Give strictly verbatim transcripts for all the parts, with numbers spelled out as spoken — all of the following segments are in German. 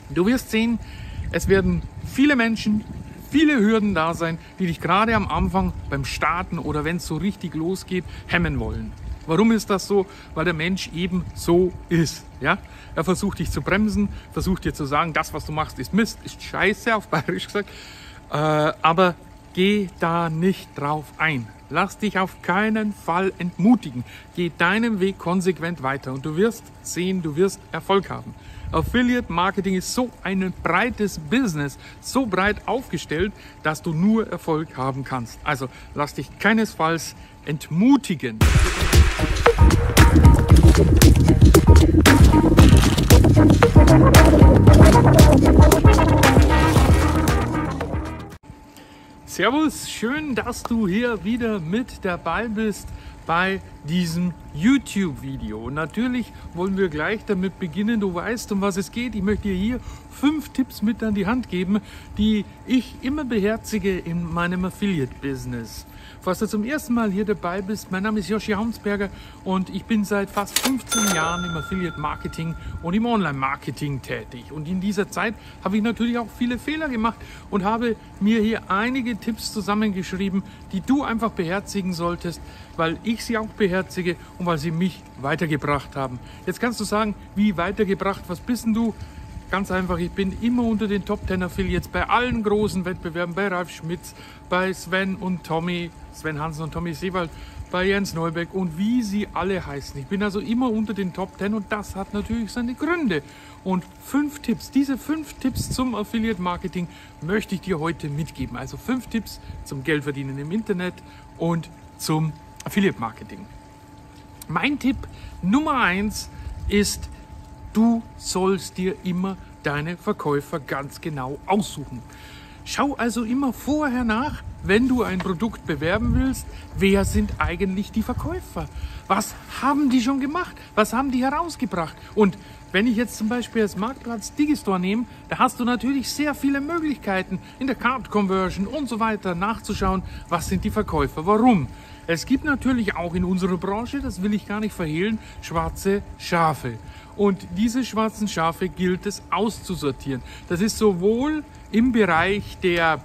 Du wirst sehen, es werden viele Menschen, viele Hürden da sein, die dich gerade am Anfang beim Starten oder wenn es so richtig losgeht, hemmen wollen. Warum ist das so? Weil der Mensch eben so ist. Ja? Er versucht dich zu bremsen, versucht dir zu sagen, das, was du machst, ist Mist, ist Scheiße, auf Bayerisch gesagt. Äh, aber geh da nicht drauf ein. Lass dich auf keinen Fall entmutigen. Geh deinen Weg konsequent weiter und du wirst sehen, du wirst Erfolg haben. Affiliate Marketing ist so ein breites Business, so breit aufgestellt, dass du nur Erfolg haben kannst. Also lass dich keinesfalls entmutigen. Servus, schön, dass du hier wieder mit dabei bist bei diesem YouTube-Video. Und natürlich wollen wir gleich damit beginnen. Du weißt, um was es geht. Ich möchte dir hier fünf Tipps mit an die Hand geben, die ich immer beherzige in meinem Affiliate-Business. Falls du zum ersten Mal hier dabei bist, mein Name ist Joshi Haunsberger und ich bin seit fast fünfzehn Jahren im Affiliate-Marketing und im Online-Marketing tätig. Und in dieser Zeit habe ich natürlich auch viele Fehler gemacht und habe mir hier einige Tipps zusammengeschrieben, die du einfach beherzigen solltest, weil ich sie auch beherzige und weil sie mich weitergebracht haben. Jetzt kannst du sagen, wie weitergebracht, was bist denn du? Ganz einfach, ich bin immer unter den Top zehn Affiliates bei allen großen Wettbewerben, bei Ralf Schmitz, bei Sven und Tommy, Sven Hansen und Tommy Seewald, bei Jens Neubeck und wie sie alle heißen. Ich bin also immer unter den Top zehn und das hat natürlich seine Gründe. Und fünf Tipps, diese fünf Tipps zum Affiliate Marketing möchte ich dir heute mitgeben. Also fünf Tipps zum Geldverdienen im Internet und zum Affiliate Marketing. Mein Tipp Nummer eins ist, du sollst dir immer deine Verkäufer ganz genau aussuchen. Schau also immer vorher nach, wenn du ein Produkt bewerben willst, wer sind eigentlich die Verkäufer? Was haben die schon gemacht? Was haben die herausgebracht? Und wenn ich jetzt zum Beispiel als Marktplatz Digistore nehme, da hast du natürlich sehr viele Möglichkeiten in der Card Conversion und so weiter nachzuschauen, was sind die Verkäufer, warum. Es gibt natürlich auch in unserer Branche, das will ich gar nicht verhehlen, schwarze Schafe. Und diese schwarzen Schafe gilt es auszusortieren. Das ist sowohl im Bereich der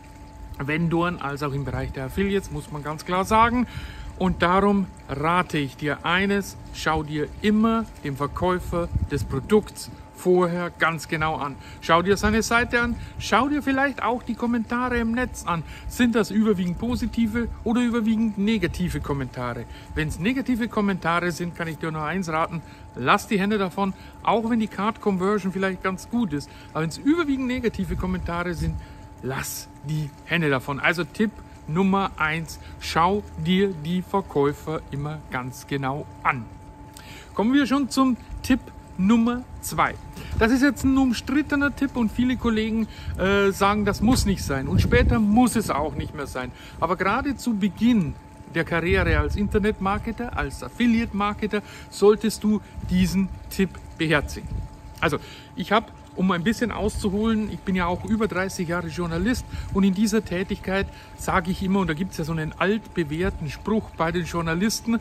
Vendoren als auch im Bereich der Affiliates, muss man ganz klar sagen. Und darum rate ich dir eines, schau dir immer den Verkäufer des Produkts vorher ganz genau an. Schau dir seine Seite an, schau dir vielleicht auch die Kommentare im Netz an. Sind das überwiegend positive oder überwiegend negative Kommentare? Wenn es negative Kommentare sind, kann ich dir nur eins raten, lass die Hände davon, auch wenn die Card Conversion vielleicht ganz gut ist. Aber wenn es überwiegend negative Kommentare sind, lass die Hände davon. Also Tipp Nummer eins, schau dir die Verkäufer immer ganz genau an. Kommen wir schon zum Tipp Nummer zwei. Das ist jetzt ein umstrittener Tipp und viele Kollegen äh, sagen, das muss nicht sein und später muss es auch nicht mehr sein. Aber gerade zu Beginn der Karriere als Internetmarketer, als Affiliate-Marketer, solltest du diesen Tipp beherzigen. Also ich habe, um ein bisschen auszuholen, ich bin ja auch über dreißig Jahre Journalist und in dieser Tätigkeit sage ich immer, und da gibt es ja so einen altbewährten Spruch bei den Journalisten,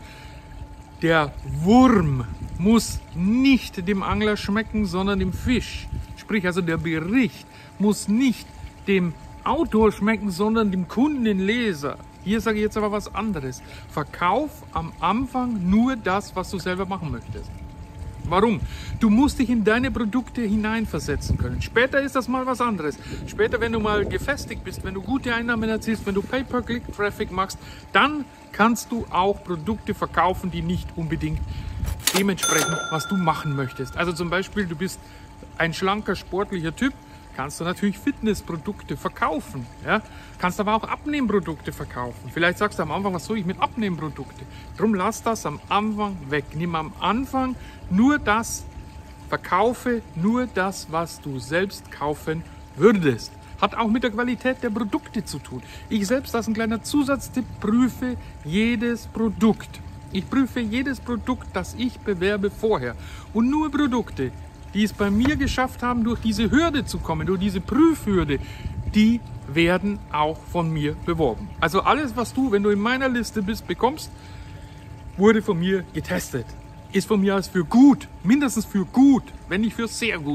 der Wurm muss nicht dem Angler schmecken, sondern dem Fisch. Sprich, also der Bericht muss nicht dem Autor schmecken, sondern dem Kunden, den Leser. Hier sage ich jetzt aber was anderes. Verkauf am Anfang nur das, was du selber machen möchtest. Warum? Du musst dich in deine Produkte hineinversetzen können. Später ist das mal was anderes. Später, wenn du mal gefestigt bist, wenn du gute Einnahmen erzielst, wenn du Pay-per-Click-Traffic machst, dann kannst du auch Produkte verkaufen, die nicht unbedingt dementsprechend, was du machen möchtest. Also zum Beispiel, du bist ein schlanker, sportlicher Typ, kannst du natürlich Fitnessprodukte verkaufen. Ja? Kannst aber auch Abnehmprodukte verkaufen. Vielleicht sagst du am Anfang, was soll ich mit Abnehmprodukte? Drum lass das am Anfang weg. Nimm am Anfang nur das, verkaufe nur das, was du selbst kaufen würdest. Hat auch mit der Qualität der Produkte zu tun. Ich selbst, als ein kleiner Zusatztipp, prüfe jedes Produkt. Ich prüfe jedes Produkt, das ich bewerbe, vorher. Und nur Produkte, die es bei mir geschafft haben, durch diese Hürde zu kommen, durch diese Prüfhürde, die werden auch von mir beworben. Also alles, was du, wenn du in meiner Liste bist, bekommst, wurde von mir getestet. Ist von mir als für gut, mindestens für gut, wenn nicht für sehr gut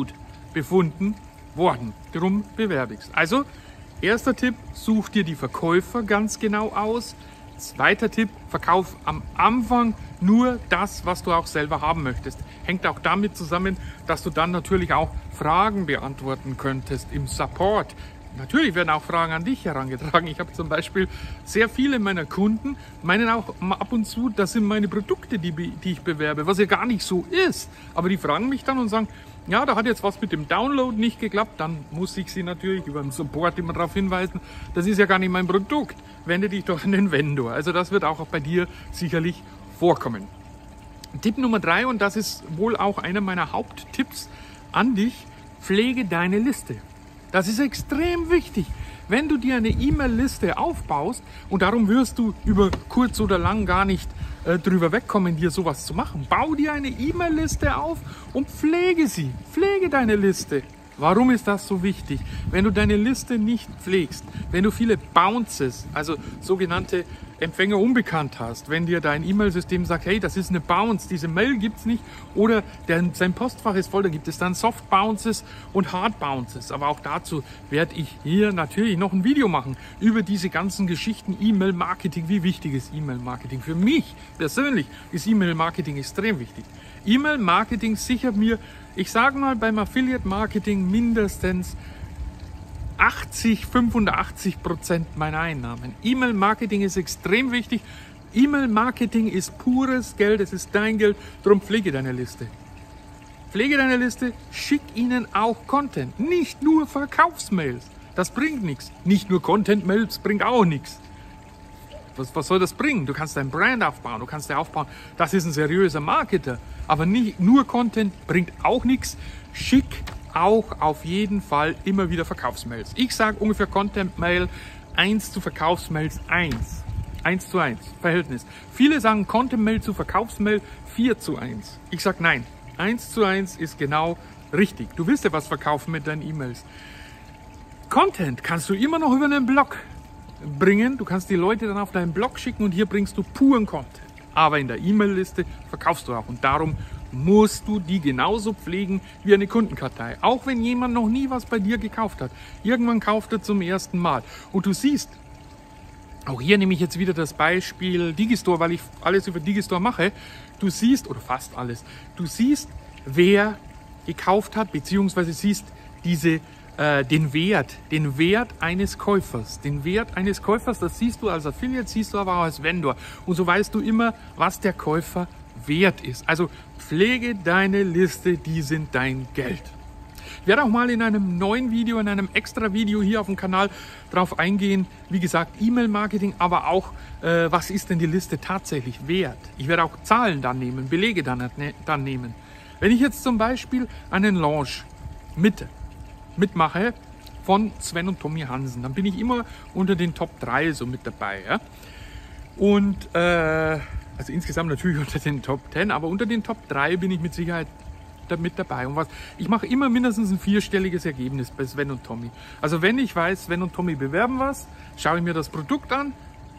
befunden worden. Drum bewerbe ich's. Also, erster Tipp, such dir die Verkäufer ganz genau aus. Zweiter Tipp, verkauf am Anfang nur das, was du auch selber haben möchtest. Hängt auch damit zusammen, dass du dann natürlich auch Fragen beantworten könntest im Support. Natürlich werden auch Fragen an dich herangetragen. Ich habe zum Beispiel sehr viele meiner Kunden meinen auch ab und zu, das sind meine Produkte, die, die ich bewerbe, was ja gar nicht so ist. Aber die fragen mich dann und sagen, ja, da hat jetzt was mit dem Download nicht geklappt. Dann muss ich sie natürlich über den Support immer darauf hinweisen, das ist ja gar nicht mein Produkt. Wende dich doch an den Vendor. Also das wird auch bei dir sicherlich vorkommen. Tipp Nummer drei, und das ist wohl auch einer meiner Haupttipps an dich, pflege deine Liste. Das ist extrem wichtig. Wenn du dir eine E-Mail-Liste aufbaust, und darum wirst du über kurz oder lang gar nicht äh, drüber wegkommen, dir sowas zu machen. Bau dir eine E-Mail-Liste auf und pflege sie. Pflege deine Liste. Warum ist das so wichtig? Wenn du deine Liste nicht pflegst, wenn du viele Bounces, also sogenannte Empfänger unbekannt hast, wenn dir dein E-Mail-System sagt, hey, das ist eine Bounce, diese Mail gibt's nicht, oder der, sein Postfach ist voll, da gibt es dann Soft Bounces und Hard Bounces. Aber auch dazu werde ich hier natürlich noch ein Video machen über diese ganzen Geschichten E-Mail-Marketing. Wie wichtig ist E-Mail-Marketing? Für mich persönlich ist E-Mail-Marketing extrem wichtig. E-Mail-Marketing sichert mir, ich sage mal, beim Affiliate-Marketing mindestens achtzig, fünfundachtzig Prozent meiner Einnahmen. E-Mail-Marketing ist extrem wichtig. E-Mail-Marketing ist pures Geld, es ist dein Geld, darum pflege deine Liste. Pflege deine Liste, schick ihnen auch Content, nicht nur Verkaufsmails. Das bringt nichts. Nicht nur Content-Mails bringt auch nichts. Was, was soll das bringen? Du kannst dein Brand aufbauen, du kannst dir aufbauen, das ist ein seriöser Marketer. Aber nicht nur Content bringt auch nichts. Schick auch auf jeden Fall immer wieder Verkaufsmails. Ich sage ungefähr Content-Mail eins zu Verkaufsmails eins. eins zu eins Verhältnis. Viele sagen Content-Mail zu Verkaufsmail vier zu eins. Ich sage nein. eins zu eins ist genau richtig. Du willst ja was verkaufen mit deinen E-Mails. Content kannst du immer noch über einen Blog bringen. Du kannst die Leute dann auf deinen Blog schicken und hier bringst du puren Content. Aber in der E-Mail-Liste verkaufst du auch. Und darum musst du die genauso pflegen wie eine Kundenkartei. Auch wenn jemand noch nie was bei dir gekauft hat. Irgendwann kauft er zum ersten Mal. Und du siehst, auch hier nehme ich jetzt wieder das Beispiel Digistore, weil ich alles über Digistore mache. Du siehst, oder fast alles, du siehst, wer gekauft hat, beziehungsweise siehst diese äh, den Wert, den Wert eines Käufers. Den Wert eines Käufers, das siehst du als Affiliate, siehst du aber auch als Vendor. Und so weißt du immer, was der Käufer wert ist. Also pflege deine Liste, die sind dein Geld. Ich werde auch mal in einem neuen Video, in einem extra Video hier auf dem Kanal drauf eingehen. Wie gesagt, E-Mail-Marketing, aber auch, äh, was ist denn die Liste tatsächlich wert? Ich werde auch Zahlen dann nehmen, Belege dann, dann nehmen. Wenn ich jetzt zum Beispiel einen Launch mit, mitmache von Sven und Tommy Hansen, dann bin ich immer unter den Top drei so mit dabei. Ja? Und, äh, also insgesamt natürlich unter den Top zehn, aber unter den Top drei bin ich mit Sicherheit mit dabei. Und was, ich mache immer mindestens ein vierstelliges Ergebnis bei Sven und Tommy. Also wenn ich weiß, Sven und Tommy bewerben was, schaue ich mir das Produkt an.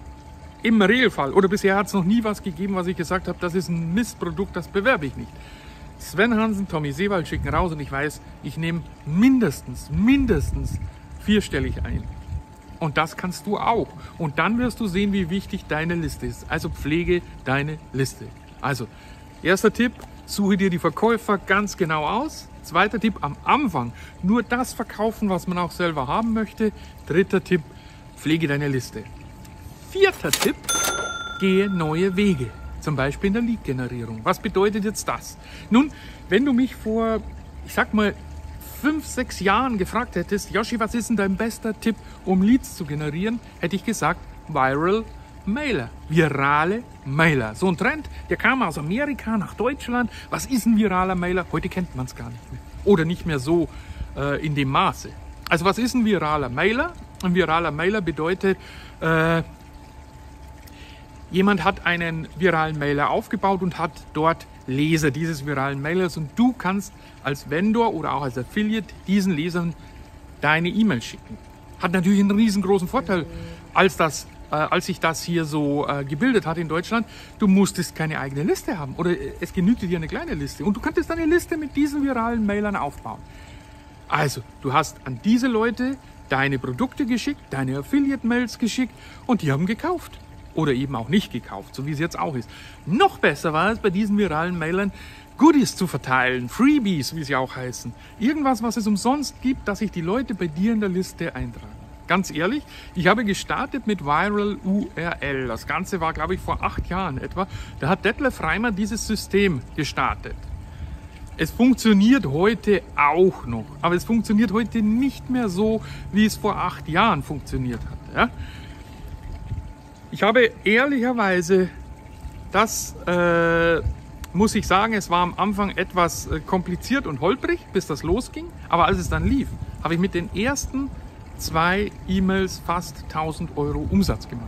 Im Regelfall, oder bisher hat es noch nie was gegeben, was ich gesagt habe, das ist ein Mistprodukt, das bewerbe ich nicht. Sven Hansen, Tommy Seewald schicken raus und ich weiß, ich nehme mindestens, mindestens vierstellig ein. Und das kannst du auch. Und dann wirst du sehen, wie wichtig deine Liste ist. Also pflege deine Liste. Also, erster Tipp, suche dir die Verkäufer ganz genau aus. Zweiter Tipp, am Anfang nur das verkaufen, was man auch selber haben möchte. Dritter Tipp, pflege deine Liste. Vierter Tipp, gehe neue Wege. Zum Beispiel in der Lead-Generierung. Was bedeutet jetzt das? Nun, wenn du mich vor, ich sag mal, fünf, sechs Jahren gefragt hättest, Yoshi, was ist denn dein bester Tipp, um Leads zu generieren, hätte ich gesagt, Viral Mailer, virale Mailer. So ein Trend, der kam aus Amerika nach Deutschland. Was ist ein viraler Mailer? Heute kennt man es gar nicht mehr. Oder nicht mehr so äh, in dem Maße. Also was ist ein viraler Mailer? Ein viraler Mailer bedeutet, äh, jemand hat einen viralen Mailer aufgebaut und hat dort Leser dieses viralen Mailers und du kannst als Vendor oder auch als Affiliate diesen Lesern deine E-Mail schicken. Hat natürlich einen riesengroßen Vorteil, als, das, äh, als sich das hier so äh, gebildet hat in Deutschland. Du musstest keine eigene Liste haben oder es genügte dir eine kleine Liste und du könntest eine Liste mit diesen viralen Mailern aufbauen. Also, du hast an diese Leute deine Produkte geschickt, deine Affiliate-Mails geschickt und die haben gekauft. Oder eben auch nicht gekauft, so wie es jetzt auch ist. Noch besser war es bei diesen viralen Mailern, Goodies zu verteilen, Freebies, wie sie auch heißen. Irgendwas, was es umsonst gibt, dass sich die Leute bei dir in der Liste eintragen. Ganz ehrlich, ich habe gestartet mit Viral U R L. Das Ganze war, glaube ich, vor acht Jahren etwa. Da hat Detlef Reimer dieses System gestartet. Es funktioniert heute auch noch, aber es funktioniert heute nicht mehr so, wie es vor acht Jahren funktioniert hat. Ja? Ich habe ehrlicherweise, das äh, muss ich sagen, es war am Anfang etwas äh, kompliziert und holprig, bis das losging. Aber als es dann lief, habe ich mit den ersten zwei E-Mails fast tausend Euro Umsatz gemacht.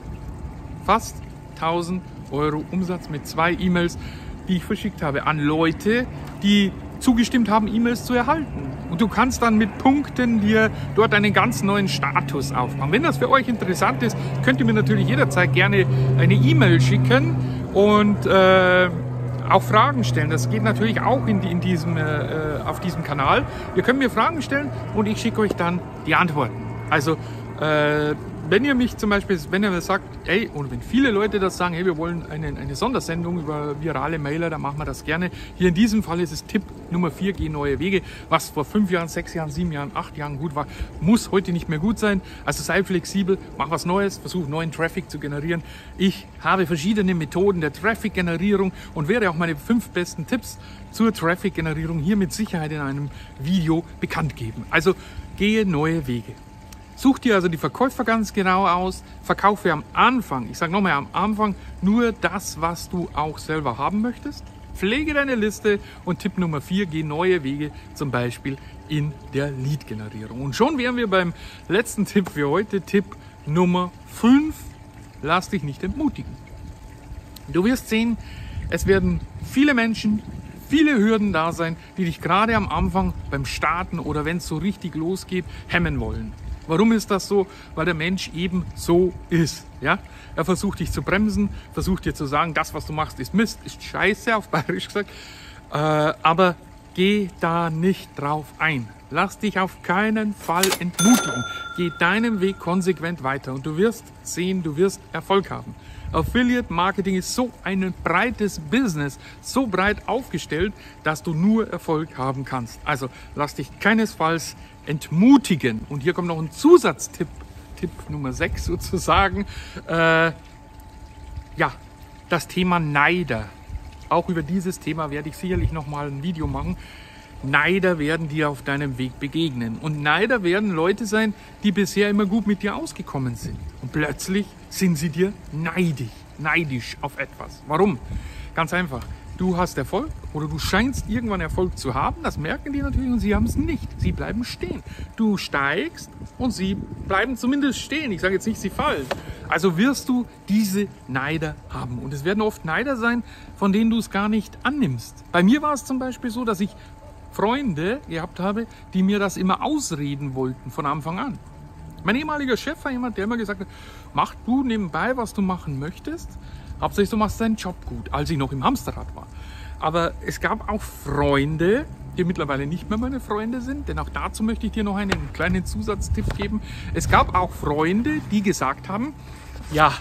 Fast tausend Euro Umsatz mit zwei E-Mails, die ich verschickt habe an Leute, die zugestimmt haben, E-Mails zu erhalten. Und du kannst dann mit Punkten dir dort einen ganz neuen Status aufbauen. Wenn das für euch interessant ist, könnt ihr mir natürlich jederzeit gerne eine E-Mail schicken und äh, auch Fragen stellen. Das geht natürlich auch in, die, in diesem, äh, auf diesem Kanal. Ihr könnt mir Fragen stellen und ich schicke euch dann die Antworten. Also äh, wenn ihr mich zum Beispiel, wenn ihr sagt, ey, und wenn viele Leute das sagen, hey, wir wollen eine, eine Sondersendung über virale Mailer, dann machen wir das gerne. Hier in diesem Fall ist es Tipp Nummer vier, geh neue Wege. Was vor fünf Jahren, sechs Jahren, sieben Jahren, acht Jahren gut war, muss heute nicht mehr gut sein. Also sei flexibel, mach was Neues, versuch neuen Traffic zu generieren. Ich habe verschiedene Methoden der Traffic-Generierung und werde auch meine fünf besten Tipps zur Traffic-Generierung hier mit Sicherheit in einem Video bekannt geben. Also gehe neue Wege. Such dir also die Verkäufer ganz genau aus, verkaufe am Anfang, ich sage nochmal am Anfang, nur das, was du auch selber haben möchtest. Pflege deine Liste und Tipp Nummer vier, geh neue Wege, zum Beispiel in der Lead-Generierung. Und schon wären wir beim letzten Tipp für heute, Tipp Nummer fünf, lass dich nicht entmutigen. Du wirst sehen, es werden viele Menschen, viele Hürden da sein, die dich gerade am Anfang beim Starten oder wenn es so richtig losgeht, hemmen wollen. Warum ist das so? Weil der Mensch eben so ist. Ja? Er versucht dich zu bremsen, versucht dir zu sagen, das, was du machst, ist Mist, ist Scheiße, auf Bayerisch gesagt. Äh, aber geh da nicht drauf ein. Lass dich auf keinen Fall entmutigen. Geh deinen Weg konsequent weiter und du wirst sehen, du wirst Erfolg haben. Affiliate Marketing ist so ein breites Business, so breit aufgestellt, dass du nur Erfolg haben kannst. Also lass dich keinesfalls entmutigen. Und hier kommt noch ein Zusatztipp, Tipp Nummer sechs sozusagen. Äh, ja, das Thema Neider. Auch über dieses Thema werde ich sicherlich nochmal ein Video machen. Neider werden dir auf deinem Weg begegnen. Und Neider werden Leute sein, die bisher immer gut mit dir ausgekommen sind. Und plötzlich sind sie dir neidisch, neidisch auf etwas. Warum? Ganz einfach. Du hast Erfolg oder du scheinst irgendwann Erfolg zu haben. Das merken die natürlich und sie haben es nicht. Sie bleiben stehen. Du steigst und sie bleiben zumindest stehen. Ich sage jetzt nicht, sie fallen. Also wirst du diese Neider haben. Und es werden oft Neider sein, von denen du es gar nicht annimmst. Bei mir war es zum Beispiel so, dass ich Freunde gehabt habe, die mir das immer ausreden wollten von Anfang an. Mein ehemaliger Chef war jemand, der immer gesagt hat, mach du nebenbei, was du machen möchtest. Hauptsächlich du machst deinen Job gut, als ich noch im Hamsterrad war. Aber es gab auch Freunde, die mittlerweile nicht mehr meine Freunde sind, denn auch dazu möchte ich dir noch einen kleinen Zusatztipp geben. Es gab auch Freunde, die gesagt haben, ja,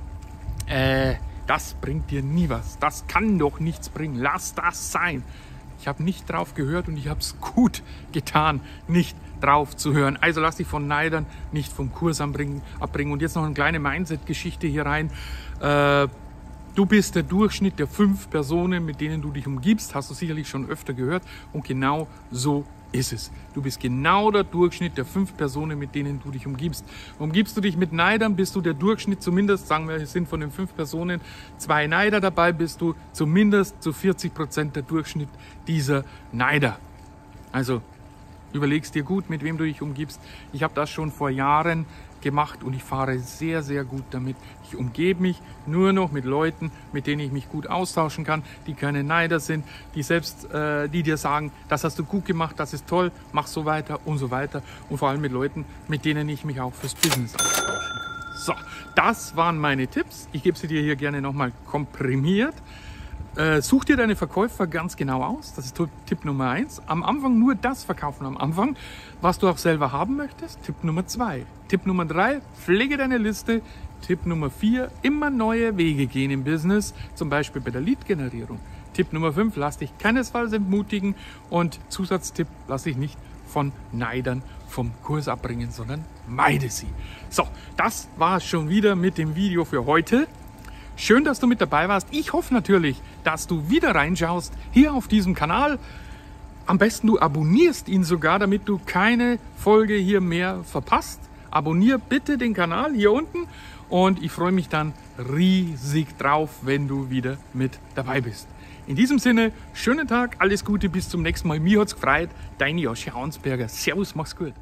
äh, das bringt dir nie was, das kann doch nichts bringen, lass das sein. Ich habe nicht drauf gehört und ich habe es gut getan, nicht drauf zu hören. Also lass dich von Neidern nicht vom Kurs abbringen. Und jetzt noch eine kleine Mindset-Geschichte hier rein. Äh, du bist der Durchschnitt der fünf Personen, mit denen du dich umgibst. Hast du sicherlich schon öfter gehört. Und genau so ist es. Du bist genau der Durchschnitt der fünf Personen, mit denen du dich umgibst. Umgibst du dich mit Neidern, bist du der Durchschnitt, zumindest, sagen wir, es sind von den fünf Personen zwei Neider dabei, bist du zumindest zu vierzig Prozent der Durchschnitt dieser Neider. Also überlegst dir gut, mit wem du dich umgibst. Ich habe das schon vor Jahren gemacht und ich fahre sehr, sehr gut damit. Ich umgebe mich nur noch mit Leuten, mit denen ich mich gut austauschen kann, die keine Neider sind, die selbst, äh, die dir sagen, das hast du gut gemacht, das ist toll, mach so weiter und so weiter. Und vor allem mit Leuten, mit denen ich mich auch fürs Business austauschen kann. So, das waren meine Tipps. Ich gebe sie dir hier gerne nochmal komprimiert. Äh, such dir deine Verkäufer ganz genau aus. Das ist Tipp Nummer eins. Am Anfang nur das verkaufen am Anfang, was du auch selber haben möchtest. Tipp Nummer zwei. Tipp Nummer drei, pflege deine Liste. Tipp Nummer vier, immer neue Wege gehen im Business, zum Beispiel bei der Lead-Generierung. Tipp Nummer fünf, lass dich keinesfalls entmutigen. Und Zusatztipp, lass dich nicht von Neidern vom Kurs abbringen, sondern meide sie. So, das war es schon wieder mit dem Video für heute. Schön, dass du mit dabei warst. Ich hoffe natürlich, dass du wieder reinschaust hier auf diesem Kanal. Am besten du abonnierst ihn sogar, damit du keine Folge hier mehr verpasst. Abonnier bitte den Kanal hier unten und ich freue mich dann riesig drauf, wenn du wieder mit dabei bist. In diesem Sinne, schönen Tag, alles Gute, bis zum nächsten Mal. Mir hat's gefreut. Dein Joschi Haunsberger. Servus, mach's gut.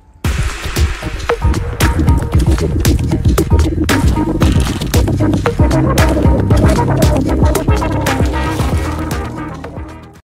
We'll be right back.